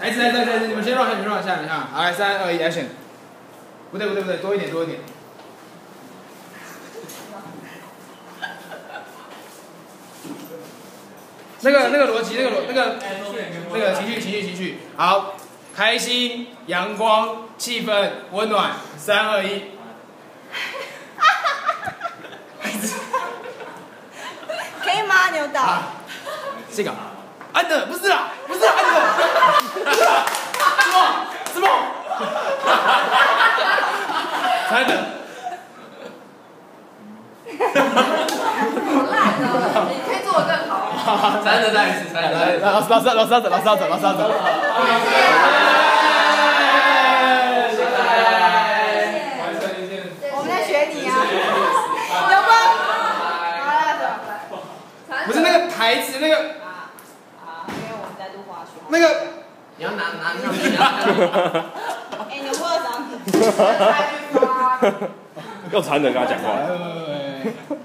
来，你们先 run 下，你们 run 下，你看，好，来3、2、1 ，action。不对，多一点。那个逻辑，那个情绪，好，开心、阳光、气氛、温暖，3、2、1。 可以吗？牛导。 这个，安德不是安德，什么？安德。 好烂哦！你可以做得更好。 再一次，老师要走。 我们在学你啊。有吗？好了，走。 不是那个台词那个。 因为我们在录花絮。 那个。 你要拿上去。 哎，你握掌。 用残忍跟他讲话。